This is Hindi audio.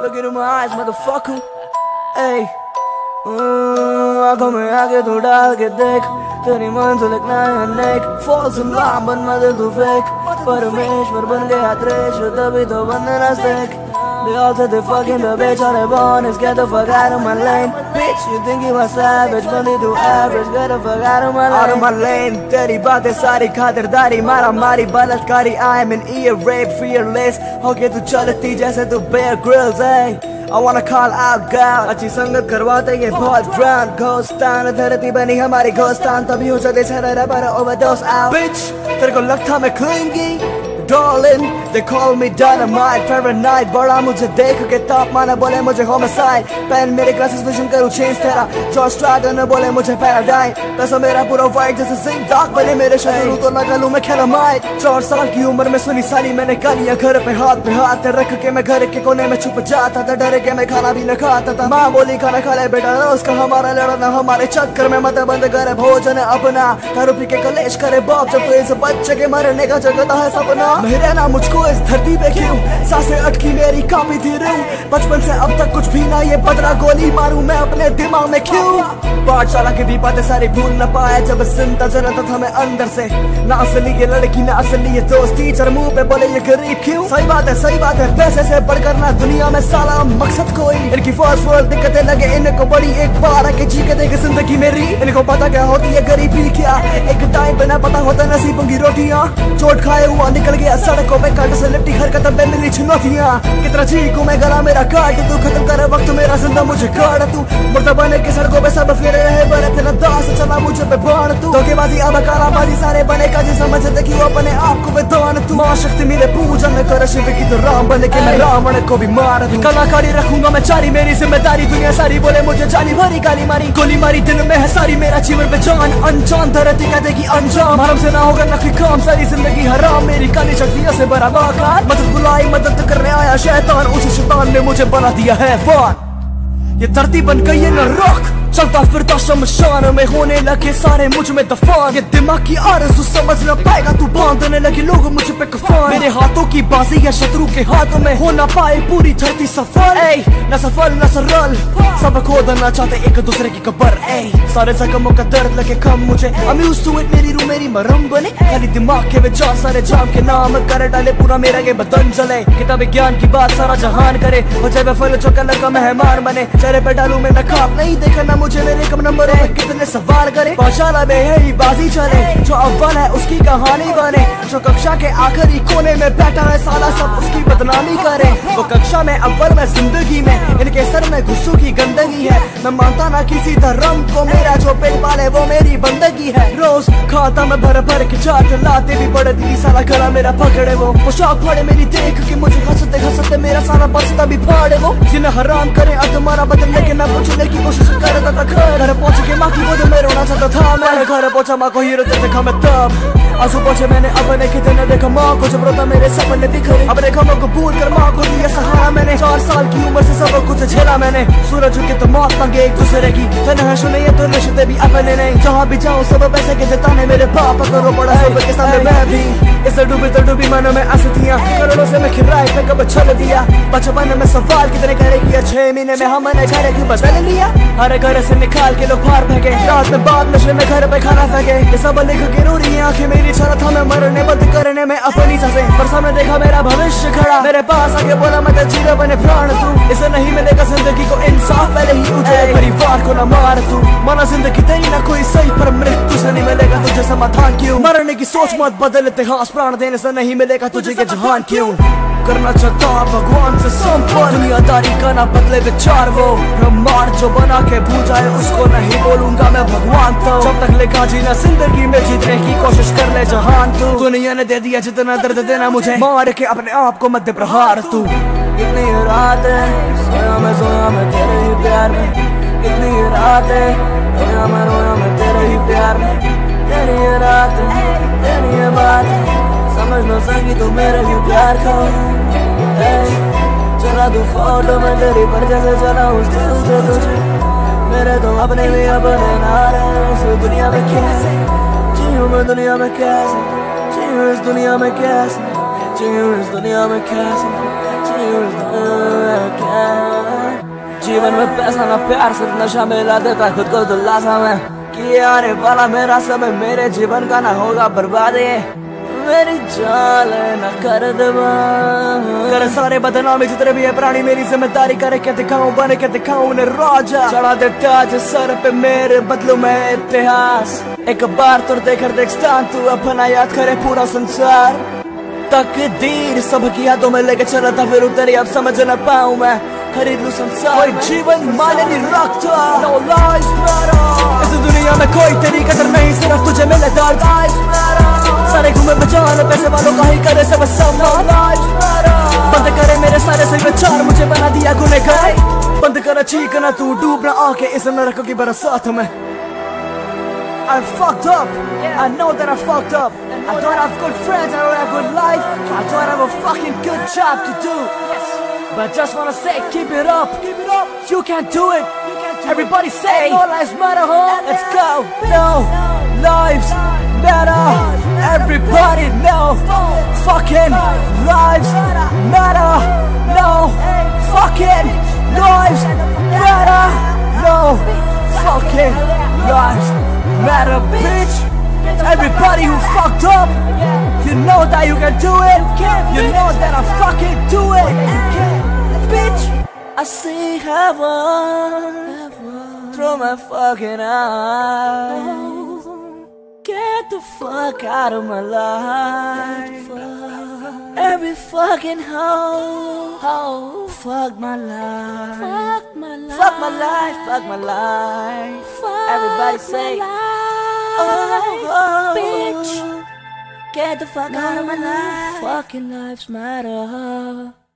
Look into my eyes, motherfucker. Hey, आँखों में आगे तू डाल के देख, तेरी मंजिल एक नया नेक, false alarm बन मदद तू fake, परमेश्वर बन गया त्रेश, तभी तो बनना sick. They all said they fucking the bitch on their bonus, get the fuck out of my lane. Bitch, you think you a savage, but you do average, get the fuck out of my lane. Out of my lane, तेरी बातें सारी खातिरदारी, मारा मारी बलात्कारी, I am an ear rape, fearless, होके तू चलती जैसे तू Bear Grylls, hey. I wanna call out God, अच्छी संगत करवाते ये बहुत drown, ghost town, धरती बनी हमारी ghost town, तभी हो जाते सारे रैपर overdose out. Bitch, तेरे को लगता मैं clingy? Darling, they call me dynamite, Fahrenheit, बड़ा मुझे देख के ताप माना, बोले मुझे homicide, पेन मेरे glasses vision करूँ change तेरा, George Stratton बोले मुझे paradigm, पैसा मेरा पूरा white जैसे zinc dark, बोले मेरे शत्रु तो लगा लूँ मैं Calamite. 4 साल की उम्र में सुनी सारी मैंने गालियाँ, घर पे हाथ रख के मैं घर के कोने में छुप जाता था, डर के मैं खाना भी न खाता था, माँ बोली खाना खा ले बेटा, उसका हमारा लड़ना हमारे चक्कर में मत बंद करे भोजन अपना, दारू पी के कलेश करे बाप, जब तो इस बच्चे के मरने का जगता है सपना. मेरे ना मुझको इस धरती पे क्यों सांसें अटकी मेरी काफी थी रूं, बचपन से अब तक कुछ भी ना ये बदला, गोली मारूं मैं अपने दिमाग में क्यों. पाठशाला की भी बातें सारी भूल न पाया, जब जिंदा जलता था मैं अंदर से, ना असली ये लड़की ना असली ये दोस्त, टीचर मुंह पे बोले ये गरीब क्यों. सही बात है पैसे से बढ़कर ना दुनिया में साला मकसद कोई, इनकी फर्स्ट वर्ल्ड दिक्कतें लगे इनको बड़ी, एक बार आके जी के देखे जिंदगी मेरी, इनको पता क्या होती है गरीबी क्या, एक टाइम पे ना पता होता नसीबों की रोटियां, चोट खाए हुआ निकल गया सड़कों पे, कांटे से लिपटी हरकतों पे मिली चुनौतियां, कितना चीखूं मैं गला मेरा काट तू, खत्म करे वक्त मेरा जिंदा मुझे काट तू, मुर्दा बने के सड़कों पे सब फिर रहे बने थे, दास चला मुझे पे बाण तू, धोखेबाजी अब काराबाजी सारे बने काजी समझते कि वो अपने आप को बेदान तू, मां शक्ति मिले पूजा में करे शिव की तो राम बने के मैं रावण को भी मार दूं, कलाकारी रखूंगा मैं जारी, मेरी जिम्मेदारी दुनिया सारी बोले मुझे जानी भरी गाली मारी, गोली मारी दिल में है सारी, मेरा जीवन पे जान अनजान, धरती का देगी अंजाम, हराम से ना होगा नकली काम, सारी जिंदगी हराम, मेरी काली शक्तियों से बड़ा बाकार, मदद बुलाई मदद करने आया शैतान, उसी शैतान ने मुझे बना दिया है फान. ये धरती बन गई है नरक, चलता फिरता शमशान में होने लगे सारे मुझ में दफान, ये दिमाग की आरज़ू समझ न पाएगा तू, बांधने लगे लोग मुझ पे कफान, मेरे हाथों की बाजी या शत्रु के हाथों में हो ना पाए पूरी धरती सफल, न सफल न सरल, सब खोदना चाहते एक दूसरे की कब्र, सारे जख्मों का दर्द लगे कम मुझे, I'm used to it, मेरी रूह मेरी मरहम बने, खाली दिमाग के विचार सारे जाम के नाम कर डाले, पूरा मेरा ये बदन जले, किताब ज्ञान की बात सारा जहान करे, हो जाए फल चौकल का मेहमान बने, चेहरे पे डालू मैं नकाब, नहीं देखा ना मुझे मेरे कम नंबर है, कितने सवाल करे, पाठशाला में यही बाजी चले, जो अव्वल है उसकी कहानी बने, जो कक्षा के आखिरी कोने में बैठा है साला सब उसकी बदनामी करे, वो कक्षा में अव्वल में जिंदगी में, इनके सर में घुस्सू की गंदगी है, मैं मानता ना किसी धर्म को, मेरा जो पेट पाले वो मेरी बंदगी है, रोज खाता मैं भर के चाट लाते भी पड़े दी, सारा गला मेरा पकड़े वो पोशाक फाड़े मेरी देख के मुझे हंसते मेरा सारा बस्ता भी फाड़े वो, जिन्हें हराम करे अब तुम्हारा बदल लेके मैं पूछने की कोशिश करता था, घर पहुंच के माँ की गोद में रोना चाहता था, मैंने घर पहुंचा माँ को हीरो देखा मैं तब, आंसू पहुंचे मैंने अपने कितने देखा माँ को, जब रोता मेरे सपने बिखरे, अपने गमों को भूल कर माँ को दिया सहारा मैंने, 4 साल की उम्र से सब कुछ झेला मैंने, सूरज के तो मौत मांगे एक दूसरे की, तन्हाई सुने ये तो रिश्ते भी अपने नहीं, जहाँ भी जाऊँ सब पैसे के जताने, मेरे पापा करो पड़ा सब के सामने मैं भी, इसे डूबी मनो में आंसुतियाँ, करोड़ों से मैं खिलाए पे कब छल दिया, बचपन में सवाल कितने करे किया, 6 महीने में हमने घर क्यों बदल लिया, हर घर से निकाल के लोग बाहर फेंके, रात में बाद नशे में घर पे खाना फेंके, ये सब लिख के रो रही है आंखें मेरी, चला था मैं मरने बंद करने में अपनी सांसें, पर सामने देखा मेरा भविष्य खड़ा, मेरे पास आके बोला मैं जीरो बने प्राण तू, इसे नहीं मिलेगा जिंदगी को इंसाफ, पहले ही उठे परिवार को न मार तू, माना जिंदगी तेरी ना कोई सही, पर मृत्यु से नहीं मिलेगा तुझे समाधान क्यों, मरने की सोच मत बदल, इतिहास प्राण देने से नहीं मिलेगा तुझे ये जहान क्यों, करना चाहता भगवान से संपर्क, दुनियादारी का ना बदले विचार, वो ब्रह्मांड जो बना के भूल जाए उसको नहीं बोलूंगा मैं भगवान, तो जब तक लिखा जीना जिंदगी में जीतने की कोशिश कर ले जहान तू, दुनिया ने दे दिया जितना दर्द देना मुझे, मार के अपने आप को मध्य प्रहार तू, कितनी रात है सोया मैं तेरे ही प्यार में, कितनी रात है रोया मैं तेरे ही प्यार में, तेरी ये रात है तेरी ये बात है, समझ न सकी तो मेरे ही प्यार को, चला तू फोटो में तेरी पर जैसे चला उस दिल से तुझे, मेरे तो अपने भी अपने नारे, इस दुनिया में कैसे जीऊं मैं, दुनिया में कैसे जीऊं, इस दुनिया में कैसे जीऊं, इस दुनिया में कैसे जीवन में पैसा ना प्यार सिर्फ नशा मिला देता खुद को दिलासा में कि आने वाला मेरा समय मेरे जीवन का ना होगा बर्बादी मेरी जान न कर दबा कर सारे बदनामी जितने भी है प्राणी मेरी जिम्मेदारी करे क्या दिखाऊं बने क्या दिखाऊं उन्हें राजा चढ़ा दे ताज सर पे मेरे बदलू में इतिहास एक बार तो देकर देख स्थान तू अपना याद करे पूरा संसार तकदीर सबकी यादों में लेके चला था फिर उतरी अब समझ न पाऊं मैं खरीद लूं संसार कोई जीवन माने नहीं रखता no lives matter इस दुनिया में कोई तेरी कदर नहीं सिर्फ तुझे मिले दर्द lives matter सारे घूमे बचाने पैसे वालों का ही करे सब सम्मान lives matter बंद करे मेरे सारे सही विचार मुझे बना दिया गुनहगार बंद कर चीखना तू डूबना आके इस नरक की बरसात में I'm fucked up. Yeah. I know that I'm fucked up. I don't have good friends. I don't have good life. I don't have a fucking good job to do. Yes. But I just wanna say, keep it up. Keep it up. You can do it. You can do Everybody it. Say, no lives matter, huh? Let's go. No lives matter. Everybody know. Fucking lives matter. No fucking lives matter. No fucking lives matter, bitch. Everybody who fucked up, you know that you can do it. You know that I fucking do it, bitch. I see heaven through my fucking eyes. Get the fuck out of my life. Every fucking hoe, fuck my life. Fuck my life. Fuck my life. Fuck my life. Fuck Everybody say, oh, bitch. Get the fuck out of my life. Fucking lives matter.